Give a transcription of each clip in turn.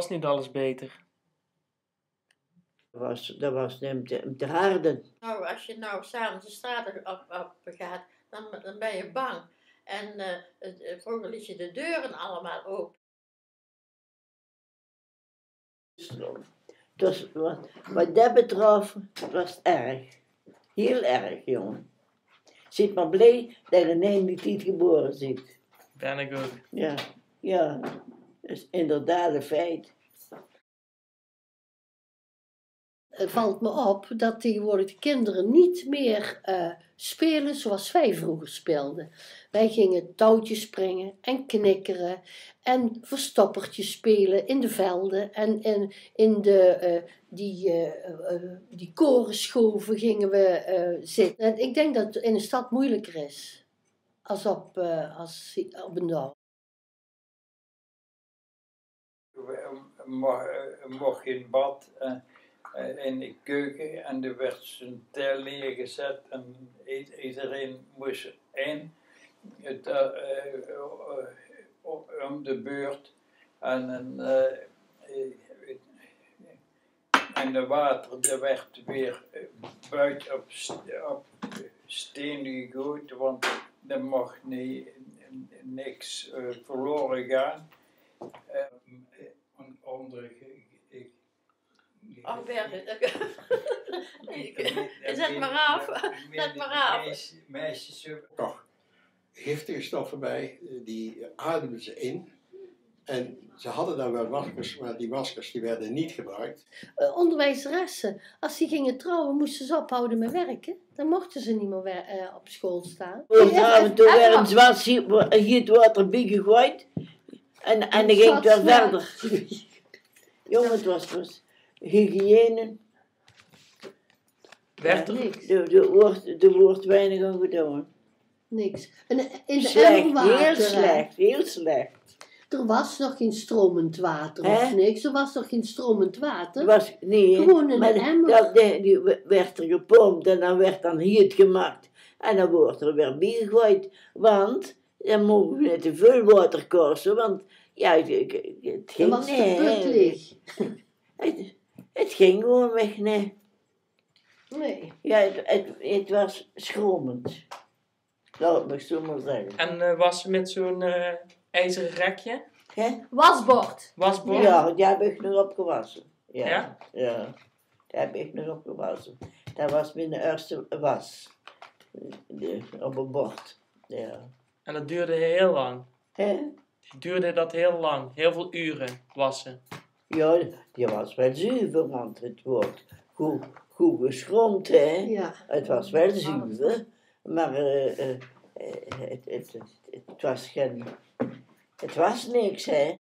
was niet alles beter. Dat was te harde. Nou, als je nou s'avonds de straat op gaat, dan ben je bang. En vroeger liet je de deuren allemaal open. Dus wat dat betrof, was het erg. Heel erg, jongen. Zit maar blij dat je niet geboren zit. Ben ik ook. Ja, dat is inderdaad een feit. Het valt me op dat tegenwoordig de kinderen niet meer spelen zoals wij vroeger speelden. Wij gingen touwtjes springen en knikkeren en verstoppertjes spelen in de velden en in die korenschoven gingen we zitten. En ik denk dat het in een stad moeilijker is als op een dorp. Mocht in bad in de keuken en er werd zijn tel neergezet en iedereen moest in om de beurt en de water dat werd weer buiten op steen gegooid, want er mocht niks verloren gaan. Zet maar af. Zet maar af. Meisjes toch giftige stoffen bij, die ademden ze in. En ze hadden dan wel maskers, maar die maskers die werden niet gebruikt. Onderwijzeressen, als die gingen trouwen, moesten ze ophouden met werken. Dan mochten ze niet meer op school staan. Toen werd een zwart hier het water gegooid. En dan ging het weer verder. Jongen, het was hygiëne. Werd er? Niks. Er wordt weinig aan gedaan. Niks. En in de Slecht, emmerwater, heel slecht. Er was nog geen stromend water of niks. Er was nog geen stromend water. Nee, gewoon in maar een emmer. die werd er gepompt en dan werd dan hier het gemaakt. En dan wordt er weer bijgegooid. Want dan mogen we niet te veel water kosten. Want ja, het ging Dan was de put leeg. Het ging gewoon weg, nee. Nee. Ja, het was schromend. Laat me zo maar zeggen. En was ze met zo'n ijzeren rekje? Wasbord. Wasbord? Ja, die heb ik nog opgewassen. Ja? Ja, die heb ik nog opgewassen. Dat was mijn eerste was. Op een bord. Ja. En dat duurde heel lang. Hè? Duurde dat heel lang? Heel veel uren wassen? Ja, die was wel zuiver, want het wordt goed geschroomd, hè. Ja. Het was wel zuiver, maar het was geen... Het was niks, hè.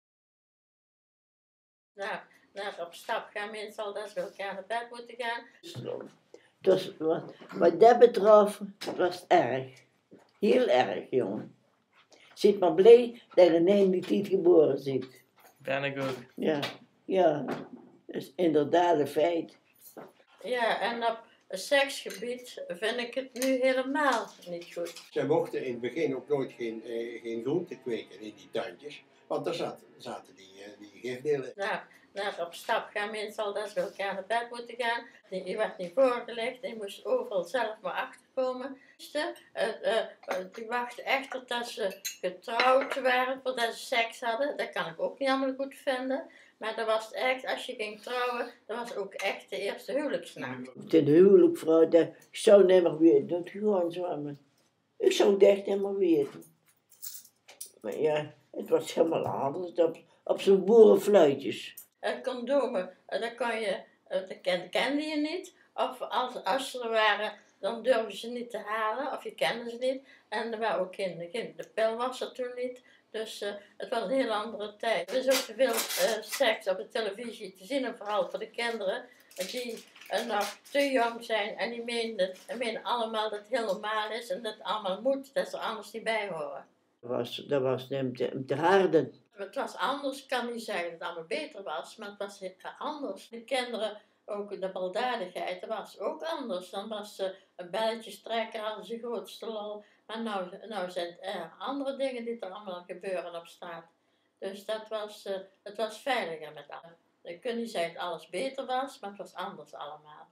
Nou, op stap gaan mensen al dat ze elkaar naar bed moeten gaan. Dus wat dat betrof, was het erg. Heel erg, jongen. Zit maar blij dat je niet geboren zit. Ben ik ook. Ja, dat is inderdaad een feit. Ja, en op seksgebied vind ik het nu helemaal niet goed. Zij mochten in het begin ook nooit geen groente kweken in die tuintjes, want daar zaten die gifdelen. Nou, op stap gaan mensen al dat ze elkaar naar bed moeten gaan. Je werd niet voorgelegd, je moest overal zelf maar achterkomen. Die wachten echt totdat ze getrouwd waren, voordat ze seks hadden. Dat kan ik ook niet allemaal goed vinden. Maar dat was echt, als je ging trouwen, dat was ook echt de eerste huwelijksnacht. Ten huwelijk, vrouw, ik zou niet meer weten, dat gewoon zwemmen. Ik zou het echt niet meer weten. Maar ja, het was helemaal anders, op zo'n boerenfluitjes. Condomen, dat kende je niet. Of als ze er waren, dan durfden ze niet te halen, of je kende ze niet. En er waren ook de pil was er toen niet. Dus het was een heel andere tijd. Er is ook te veel seks op de televisie te zien, en vooral voor de kinderen die nog te jong zijn en die menen allemaal dat het heel normaal is en dat het allemaal moet, dat ze er anders niet bij horen. Dat was te harde. Het was anders, ik kan niet zeggen dat het allemaal beter was, maar het was anders. De kinderen, ook de baldadigheid, dat was ook anders. Dan was een belletjes trekken als de grootste lol. Maar nou zijn er andere dingen die er allemaal gebeuren op straat. Dus het was veiliger met alles. Je kunt niet zeggen dat alles beter was, maar het was anders allemaal.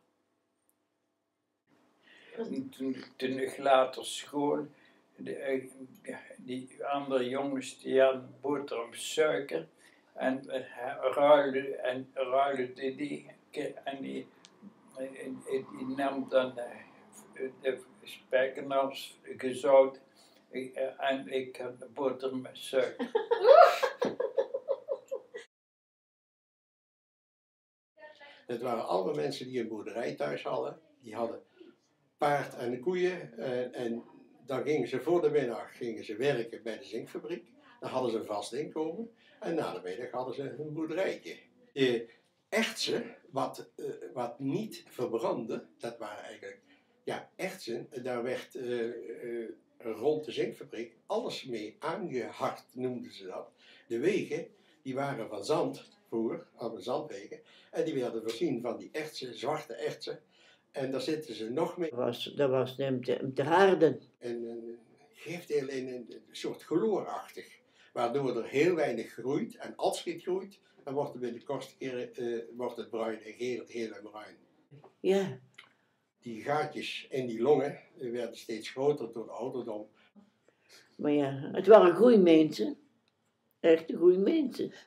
Toen ik later school, die andere jongens die hadden boterham suiker en ruilden die en die nam dan de spijkers gezout en ik had de boterham met suiker. Het waren allemaal mensen die een boerderij thuis hadden. Die hadden paard en koeien. En dan gingen ze voor de middag werken bij de zinkfabriek. Dan hadden ze een vast inkomen. En na de middag hadden ze een boerderijtje. De ertsen, wat niet verbrandde, dat waren eigenlijk ertsen. Daar werd rond de zinkfabriek alles mee aangehakt, noemden ze dat. De wegen, die waren van zand vroeger, hadden zandwegen. En die werden voorzien van die ertsen, zwarte ertsen. En daar zitten ze nog mee. Dat was te harden. Een gifdeel in een soort chloorachtig. Waardoor er heel weinig groeit. En als het groeit, dan wordt het binnen de kortste keren wordt het bruin en geel en bruin. Ja. Die gaatjes in die longen werden steeds groter door de ouderdom. Maar ja, het waren goede mensen. Echte goede mensen.